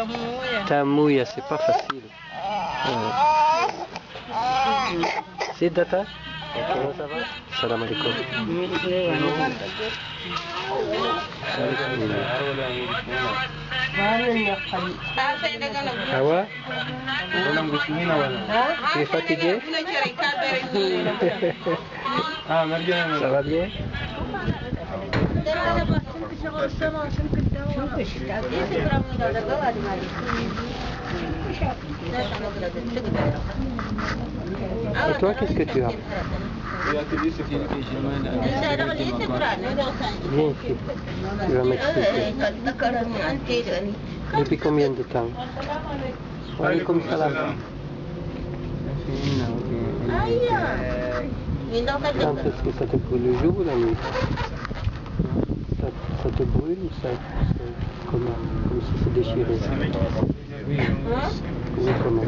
Tamouya, c'est pas facile. C'est Data? Comment ça va? Salam alaikum. Awa? Tu es fatigué? Ça va bien? Et toi, qu'est-ce que tu as? Viens ici, tu vas m'expliquer. Depuis combien de temps? Walaikum salam. Quand est-ce que ça te brûle, le jour ou la nuit? Ça te brûle ou ça? Comment? Comme si c'est déchiré? Oui, comment?